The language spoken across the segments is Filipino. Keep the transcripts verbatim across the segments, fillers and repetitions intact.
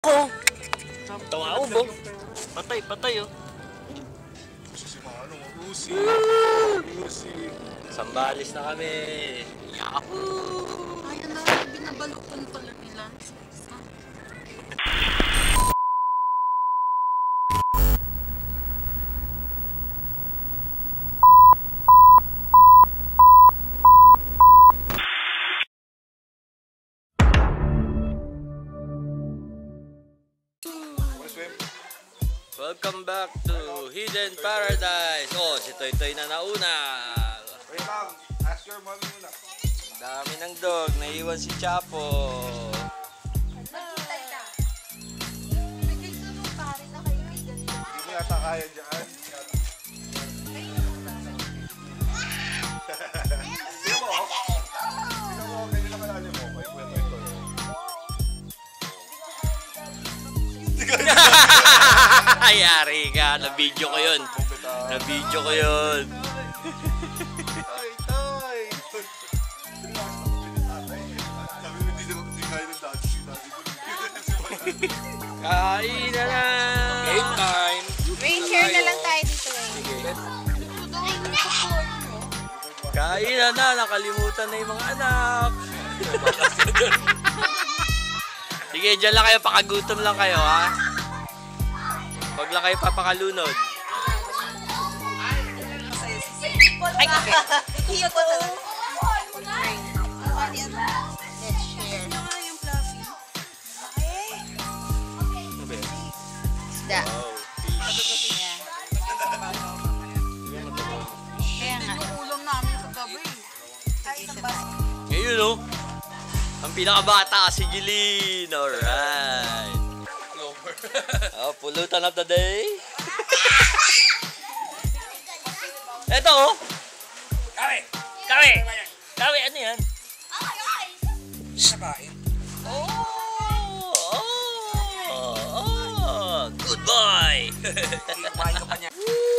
Ko. Tawa mo. Patay, patay oh. Usi si Mano, Usi. Usi. Sambalis na kami. Yahoo! Ayan na, binabalutan pala nila. Welcome back to Hidden Paradise. Oh, si Toy Toy na nauna. Wait lang, ask your mommy muna. Dami ng dog, naiwan si Chapo. Hindi mo yata kaya dyan. Sino mo? Sino mo? Ganyan naman alam mo. Wait, wait, wait. Ayari ka, na-video ko yun. Na-video ko yun. Toy, Toy! Sabi mo, hindi kaya ng dati. Kain na na! Game time! Wait, share na lang tayo dito eh. Sige. Kain na na, nakalimutan na yung mga anak. Sige, dyan lang kayo, pakagutom lang kayo ha. Huwag lang kayo papakalunod. Ay, kape. Iyo ko to. Let's share. Isda. Wow, fish. Yeah. Kaya nga. Yung ulam namin kagabi. Ngayon oh, ang pinakabata si Jeline. Alright. Oh, pulutan of the day. Eto oh. Kawi! Kawi! Kawi, ano yan? Sabahin. Oh! Oh! Oh! Good boy! Kumain ka pa niya.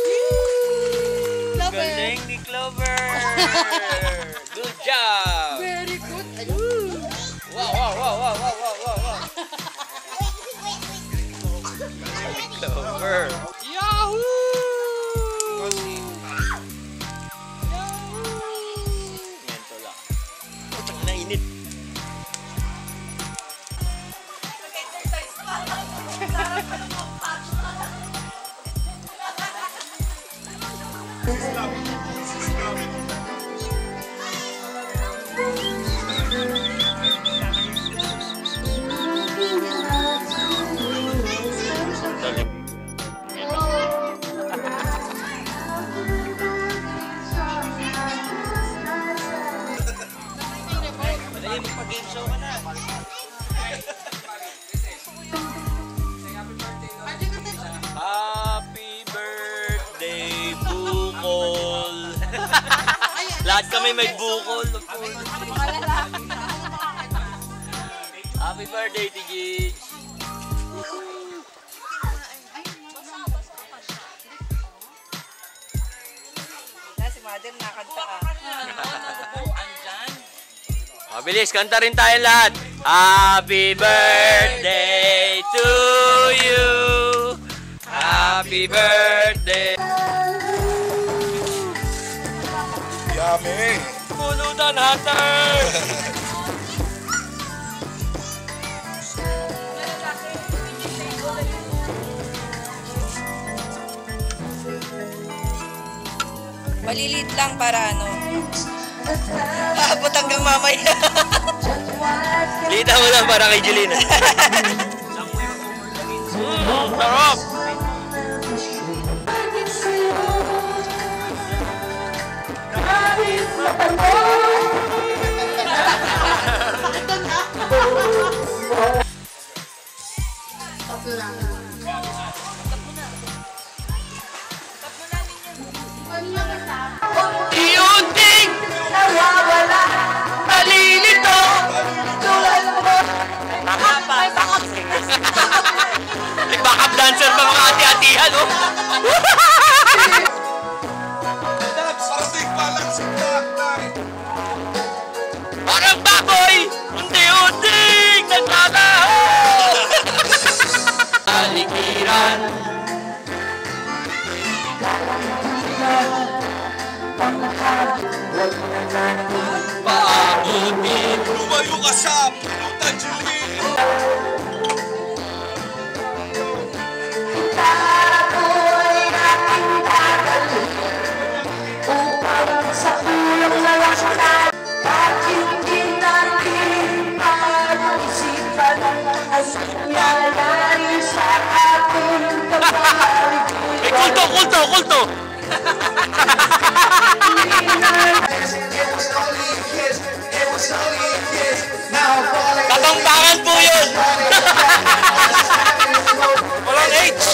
Galing ni Clover! Good job! Very good. Wow, wow, wow, wow, wow, wow, wow, wow. Clover! Yahoo! Mento lang. Putang nainit. Mag-game show ka na. Happy birthday, bukol. Lahat kami may bukol. Happy birthday, Tigij. Si Mother nakanta ah. Mabilis, kanta rin tayo lahat. Happy birthday to you. Happy birthday. Yummy! Pulutan hunter. Malilit lang para ano. Abot hanggang mamaya. Lita mo lang para kay Jelina. Mmm, sarap! Iyunting! Nawawala! Nalilito! Nag-backup dancer ba mga ati-atihan, oh? Parang palang si Taktak! Parang baboy! Unti-unting! Naglalaho! sa Pulutan Jeline. May kulto, kulto, kulto! Kapampangan po yun! Walang H!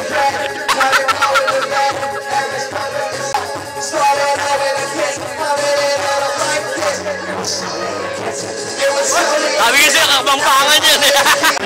Sabi kasi kapampangan yun eh!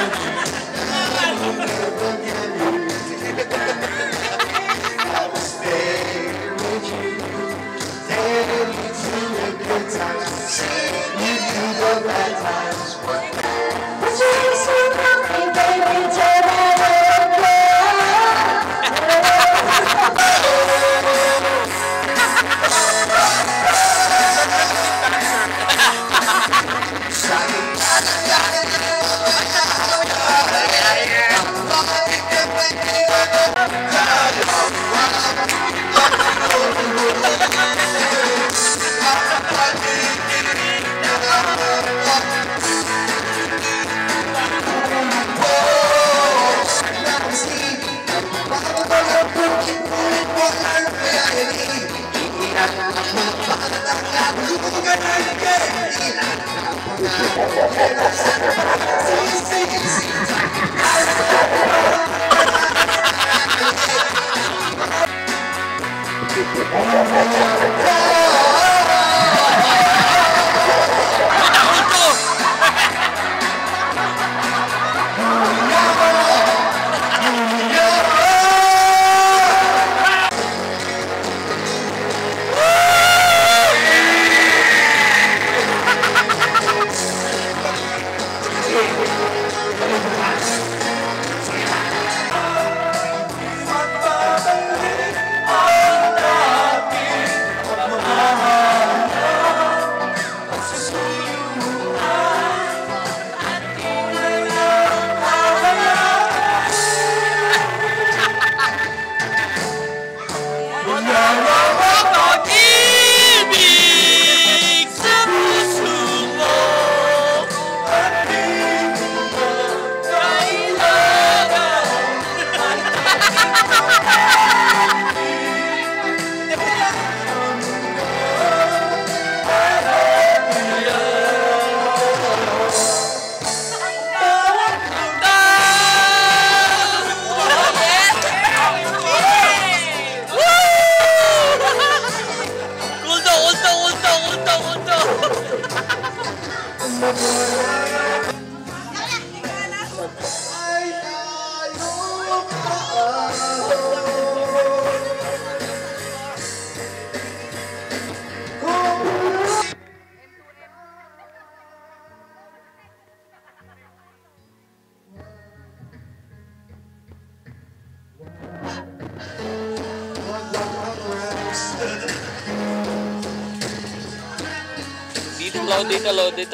Dito, load dito, load dito.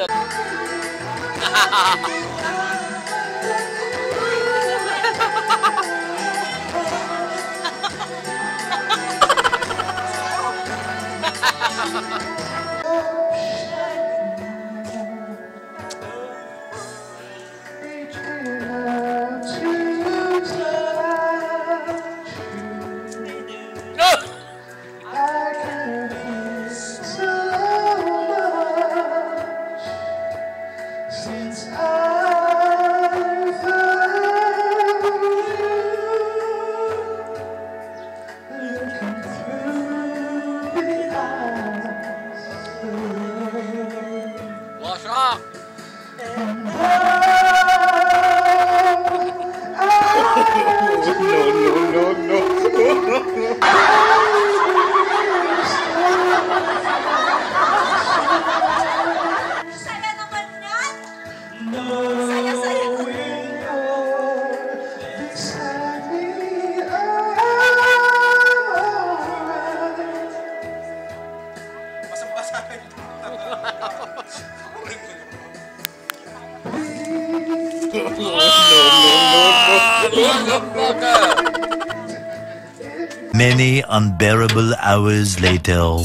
Since I Many unbearable hours later.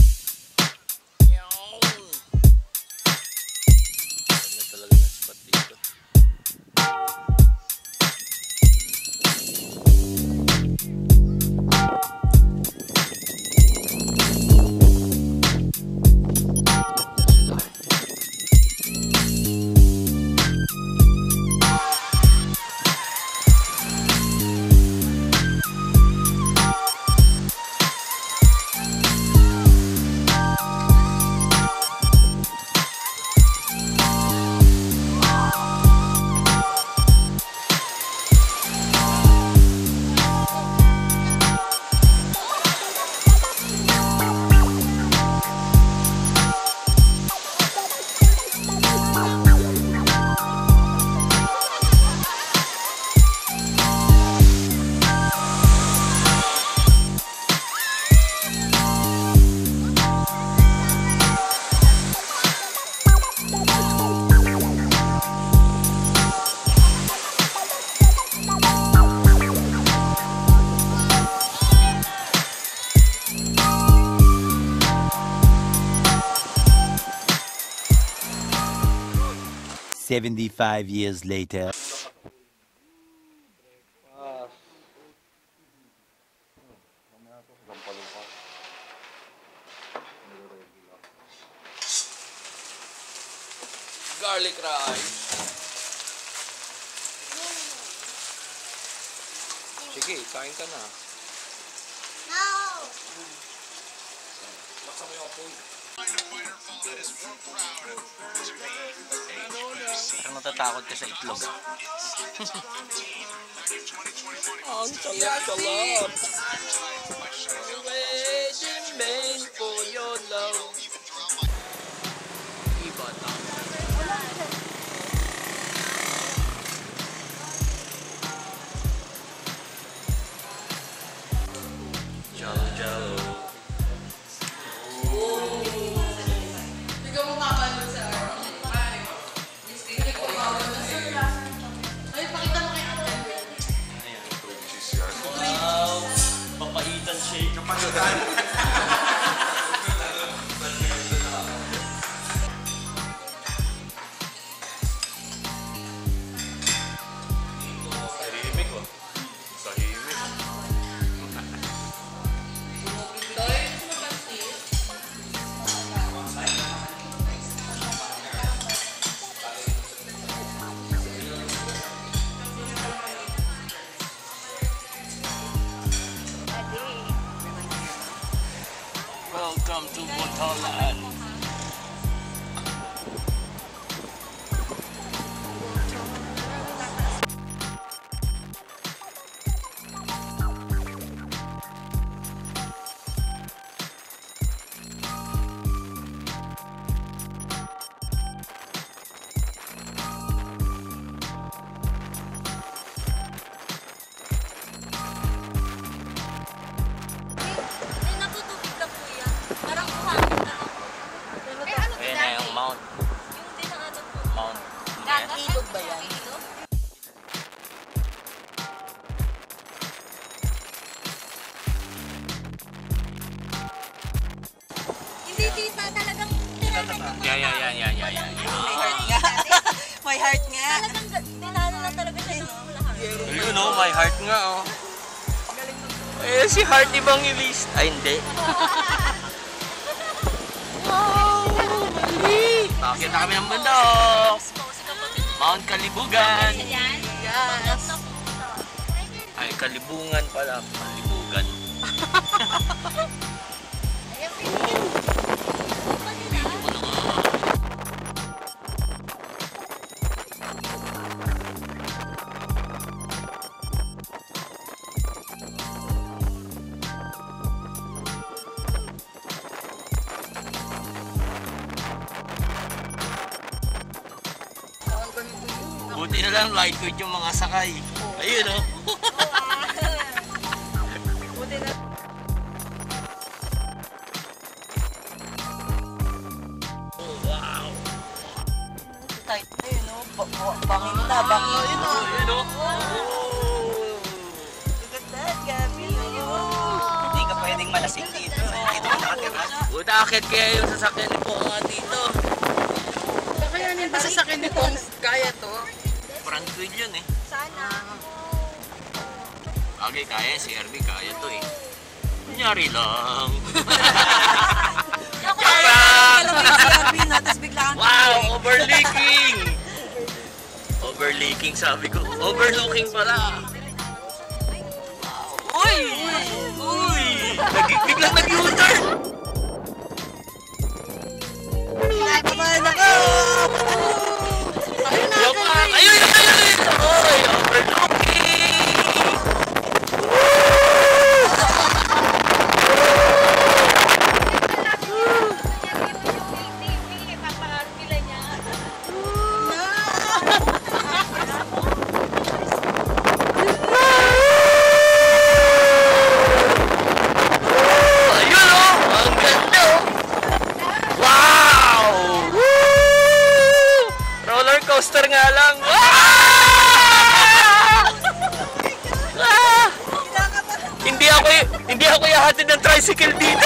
Seventy-five years later. Garlic rice. Sige, kain ka na. No! Parang natatakot ka sa itlog. Ang salap-salap. Waiting main for your love. Iba na. Jalo jalo. Papaitan shake. Kapalitan. Tahimik ko. Tahimik. Welcome to Botolan. Ay, natutubig na po yan. Parang buhangin na ako. Eh, ano to Ayan na dati? yung mount. Yung dinaanan po. Mount. Dati? Ilog ba yan? Ilog? Hindi, tita. Talagang tinanan na. Yeah, yeah, yeah, yeah, yeah, yeah. May heart nga. May heart nga. Talagang tinanan na talaga siya ng lahat. You know, my heart nga, oh. Eh, si Heart ibang i-list. Ay, hindi. Wow! Mali! Bakit na kami ng bundok? Mount Kalibugan. Yan? Yes. Ay, Kalibungan pala. Kalibugan. Ayan, pinigyan. Opa nila. Buti na lang lightweight yung mga sakay. Ayun, oh. Buti na. Oh, wow. Tight na yun, no? Ba- ba- Bangin na, bangin. Oh, yun, oh. Oh. lasing dito. Dito ka nakatira. Buta, akit kaya yung sasakyan ni Ponga dito. Kakayanin ba sasakyan ni Pong kaya to? Tranquil yun eh. Sana. Okay, kaya. Si Herbie kaya to eh. Kunyari lang. Ako Kaya kalawin si Arvin na, tapos bigla kang Wow, overleaking! Overleaking sabi ko. Overlooking pala. Uy! Uy! Nag biglang nag-U-turn! Kumain ako! Ayun na, Yung pa! Ayun! Ayun! Ayun! Uy! Overlooking! Ayun oh! Ang ganda oh! Wow! Woo! Roller coaster nga lang! Ah! Ah! Hindi ako y- hindi ako ihahatid ng tricycle dito.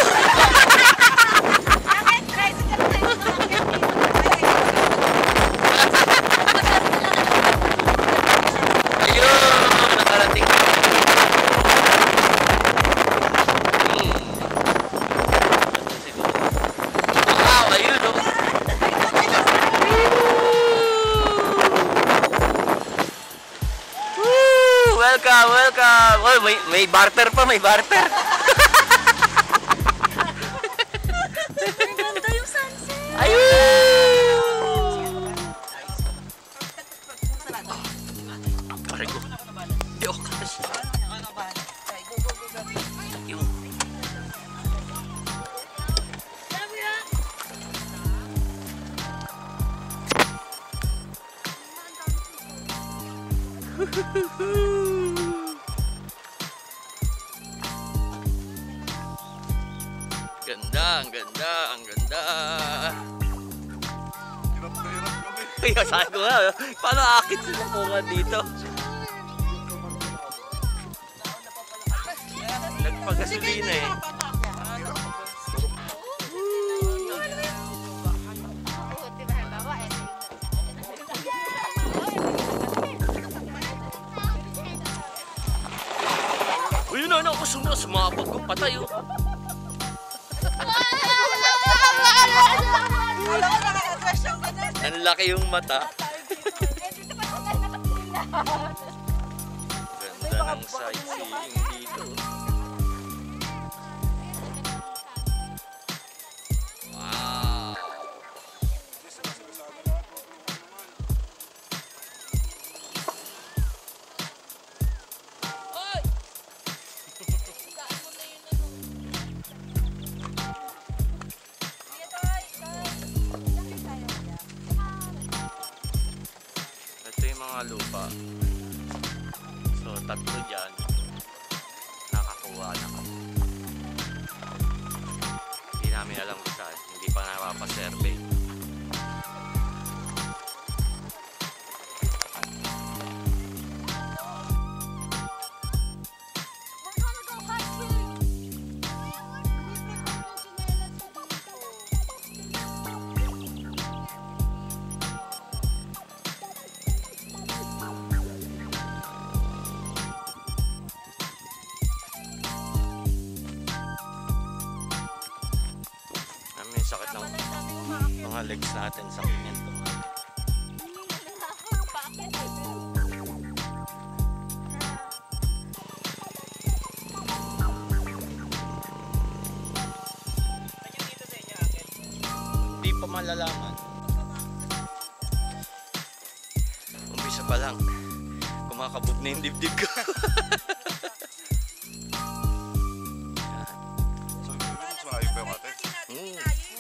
Ayun! Nakarating na. Hmm. Wow! Ayun oh! Woo! Welcome! Welcome! Oh, may, may barter pa! May barter! Ang ganda yung sunset. Ayun! Pare ko. Di ako kasi. Yung. Sabi na. Ganda, ang ganda, ang ganda. Hirap na hirap kami. Kaya sabi ko nga, paano akit sila Ponga dito? Nagpagasolina eh. Uy, yun na, ako sumula, sumabog kong patay oh. Alam ko nakaka-attract siya ka na. Ang laki yung mata. Ganda ng sightseeing dito. Wow! Oy! Saan mo na yun ano? Ito yung mga lupa. So, tatlo dyan. Nakakuha na kami. Hindi namin alam kung saan. Hindi pa napapasurvey. Namin sakit ng mga legs natin sa kinyan. Hindi pa malalaman. Umpisa pa lang. Kumakabog na yung dibdib ko. Mas malayo pa yung ate. Hmm.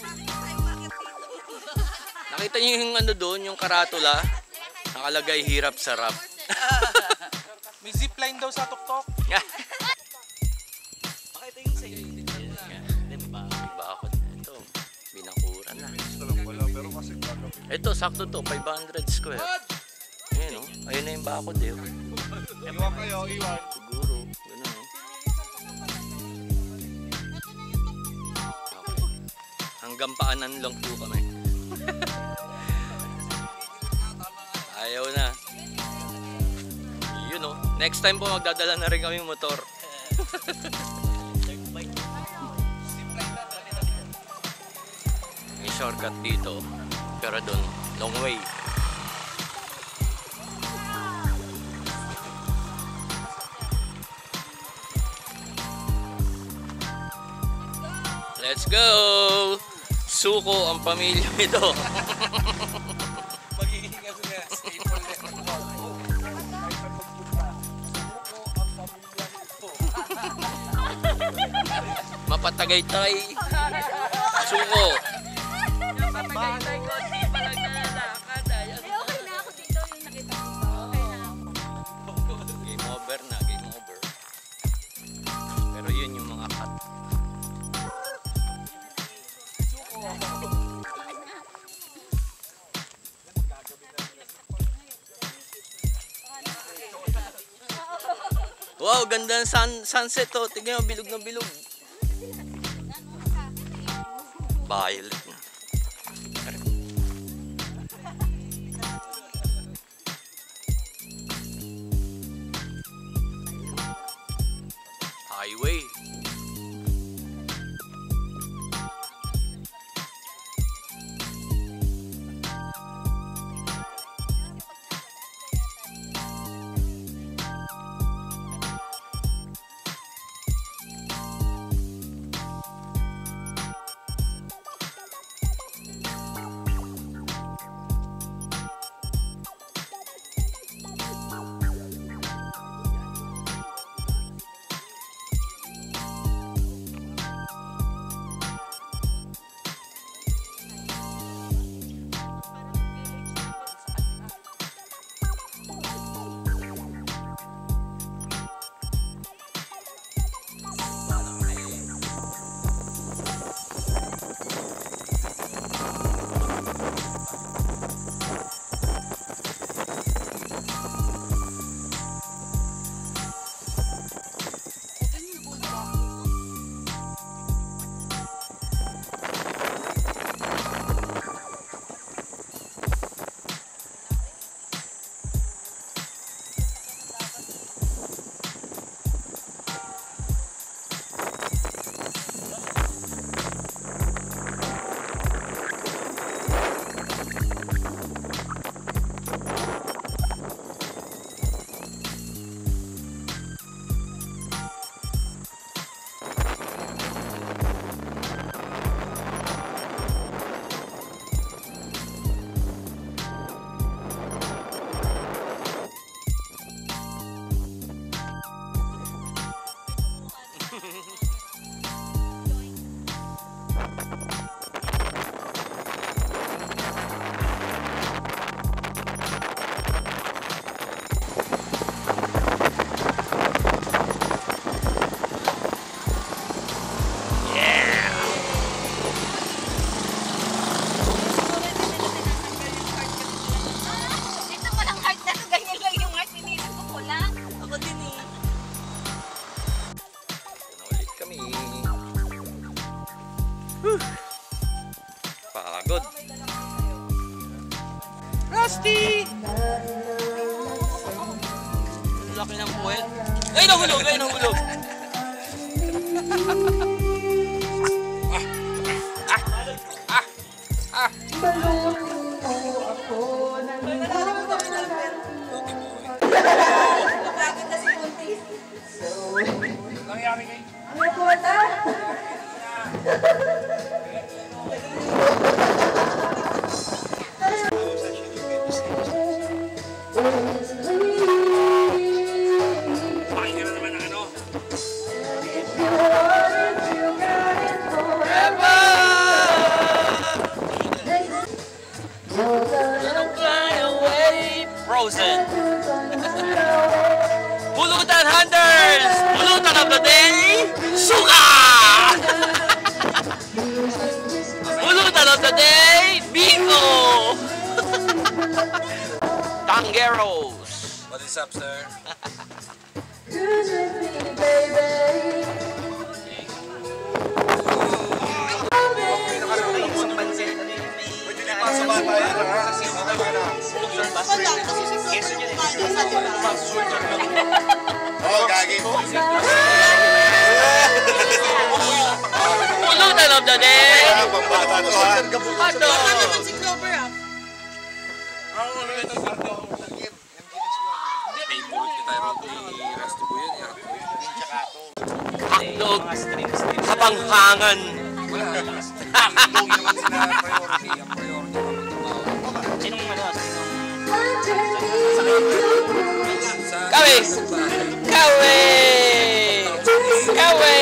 Nakita niyo yung ano doon, yung karatula? Nakalagay hirap sarap. May zipline daw sa tuktok. Pakita yung sa'yo. Diba? Diba ako ito? Binakuran na. Gusto lang wala, pero kasi kagapin. Ito, sakto to, five hundred square. Ayun o. Ayun na yung bakod eh. Iwan kayo, iwan. Siguro. Ganun o. Nagagampaanan lang po kami. Ayaw na. Yun oh. Next time po magdadala na rin kami motor. May shortcut dito. Pero doon, long way. Let's go! Suko ang pamilya ito. Magiging kasi nga, staple na ito. Mapatagay-tay. Suko. Papagay-tay ko, di pa lang nalalakad. Ayun. Ay, okay na ako dito. Yung nakita ko. Okay na ako. Game over na, game over. Pero yun yung mga cut. Wow, ganda ng sun, sunset to. Tignan mo, bilog na bilog. Violet na. Highway. Dito ko lang heart na to. Ganyan lang yung heart. Inisip ko pula. Ako din eh. Ulit kami. Whew. Pagod. Rusty! Laki ng puwet. Ay, nahulog! Ay, nahulog! Frozen. Pulutan Hunters! Pulutan of the day! Suka! Pulutan of the day! Biko! Tangeros! What is up, sir? Oh, gagi mo. Pulutan of the day! Pambata to ha. Ano? Baka naman si Clover ah. Hotdog! Kapanghangan! Kawe! Kawe! Kawe!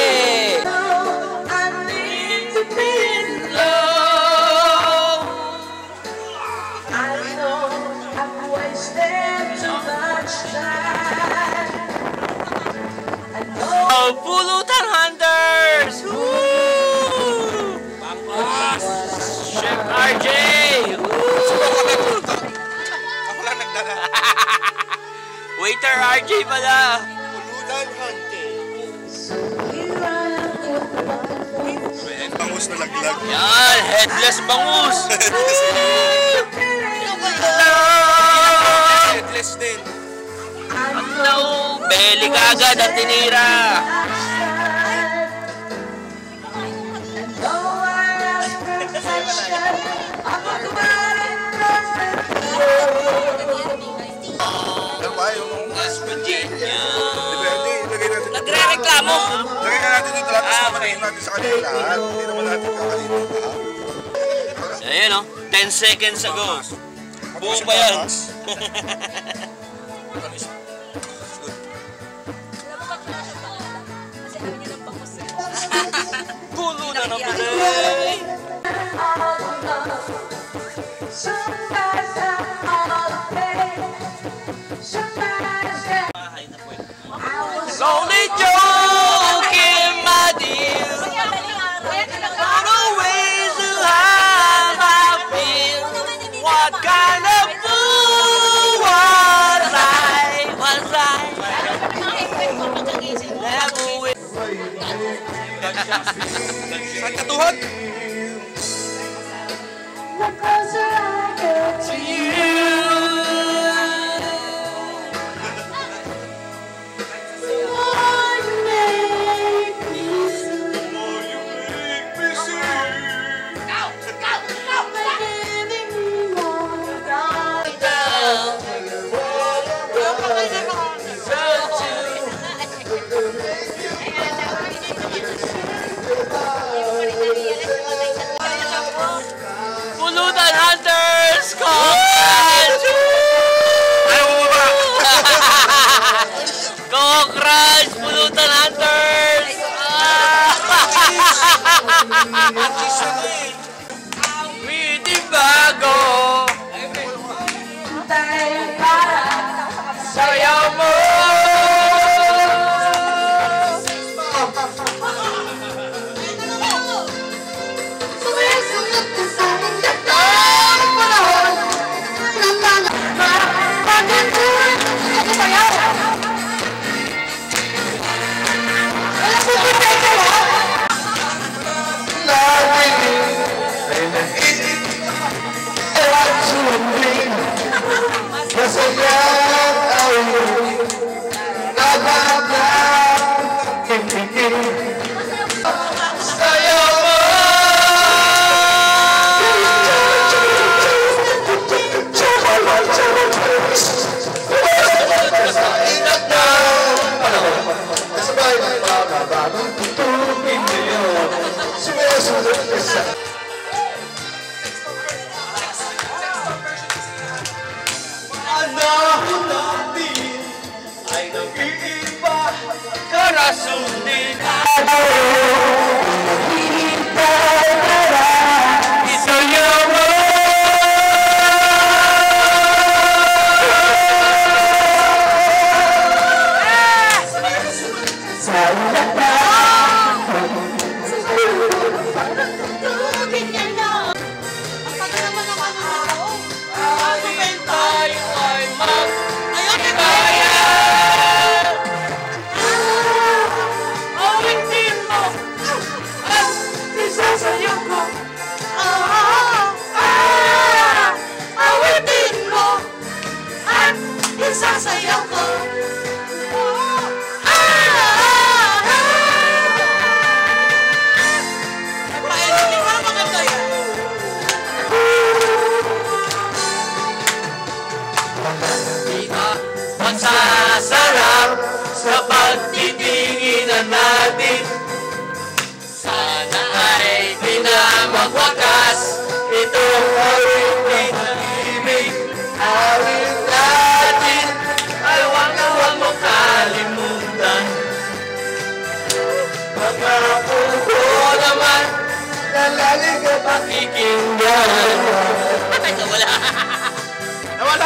Oh, Pulutan Hunters! Woo! Chef R J! Woo! Ako lang nagdala. Waiter R J pala! Pulutan hunting. Bangus na laglag. Yan! Headless bangus! Headless din. Ano? Beli ka agad at tinira! Ano ba yung... West Virginia! Depende, ilagay natin. Nagre-reklamo! Lagay na natin dito lahat. Ah, Ah, okay. natin sa kanila lahat. Hindi naman natin kakalitin pa. Ayan o, ten seconds ago. Buo pa yan. Pulo na ng bilay! Only joking, my dear. What a ways to have I feel. What kind of fool was I? Was I? Never will. Saan katuhan? To you. Pulutan Hunters! Congrats! Ayaw mo ba? Congrats! Pulutan Hunters! Witty bago! Sayaw mo! Karasundin Isayaw mo! Tayo ay mag-ibaya! Awing team mo! pangako ko naman na lagi ka pakikinggan. Ay, nawala. Nawala!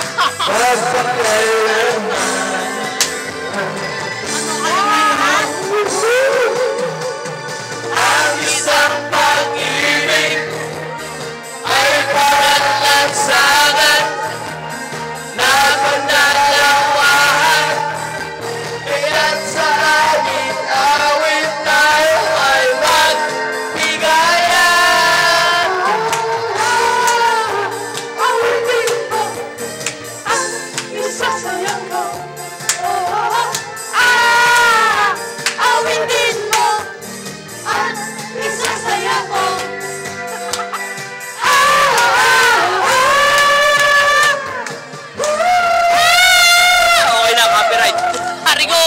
Ang isang pag-ibig ay parang lansangan na panalawahan, kaya't sa ating awit tayo ay magbigayan. Awitin mo ang isasayang ko. Ah, awitin mo ang isasayang ko. Okay na, copyright. Harigo!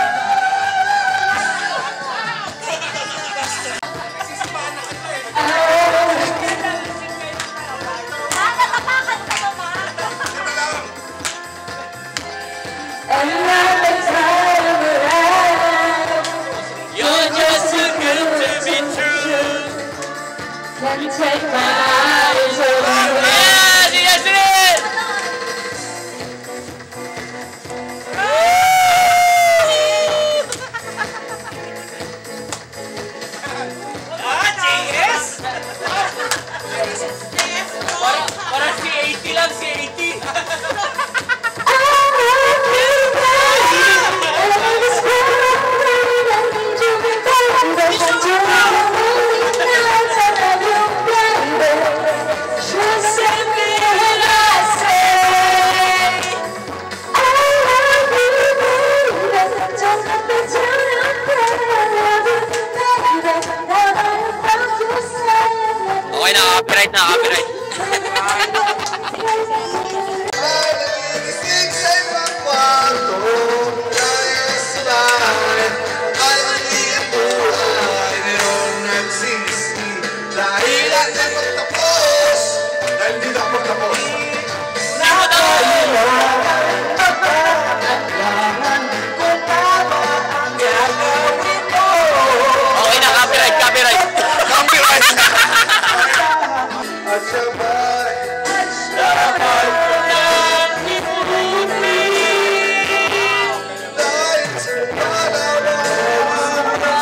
You're just too good to be true. Can't take my eyes off you. Yeah, sige, sige! Ah, J S! Para, para si eighty lang, si eighty. Okay na, copyright na, copyright. Nagising sa ibang kwarto, nais lahat ay maliit buhay, mayroon nagsisi dahil ang nagpagtapos, dahil di na pagtapos. Okay na, copyright, copyright. Copyright! At siya ba'y Dapat ko lang dahil sa palawan?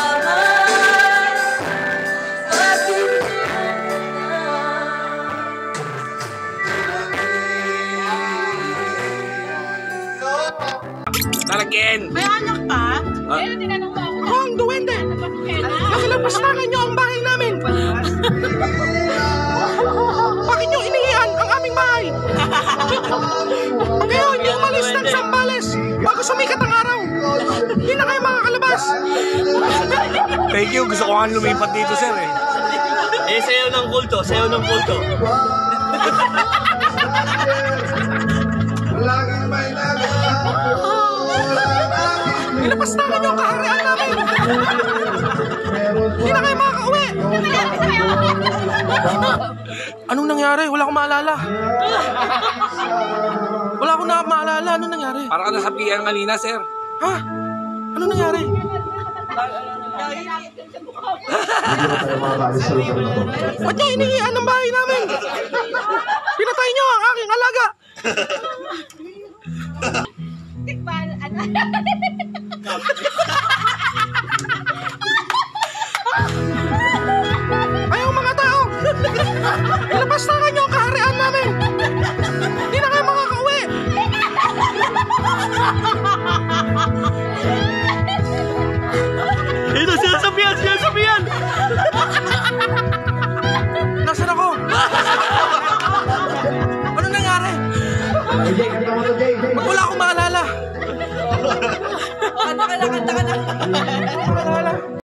Talagyan! May anak pa? Pero tinanong mo ako. Ako ang duwende. Nakilapastangan niyo ang bahay namin. Bakit niyo inihian ang aming bahay? Kayo hindi umalis ng Sambales bago sumikat ang araw. Hindi na kayo makakalabas. Thank you, gusto ko nga lumipat dito, sir eh. Eh, sayo ng kulto, sayo ng kulto. Laging may nagawa. Nilapastangan niyo ang kaharian namin. Hindi na kayo makakauwi. Anong nangyari? Wala akong maalala. Wala akong na maalala. Anong nangyari? Para ka na sa P R kanina, sir. Ha? Anong nangyari? Ba't niyo inihian ang bahay namin? Pinatay niyo ang aking alaga. Tikbal, ano? Kayong mga tao, ilapastangan niyo ang kaharian namin. Hindi na kayo makakauwi. Ito, sinasabihan, sinasabihan! Nasaan ako? Anong nangyari? Wala akong maalala. Kanta ka na, kanta ka na.